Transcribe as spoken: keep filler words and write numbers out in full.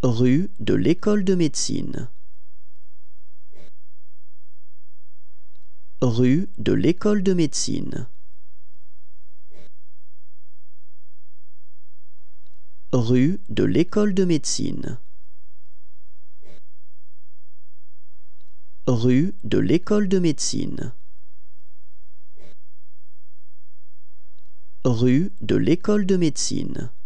Rue de l'École de médecine. Rue de l'École de médecine. Rue de l'École de médecine. Rue de l'École de médecine. Rue de l'École de médecine.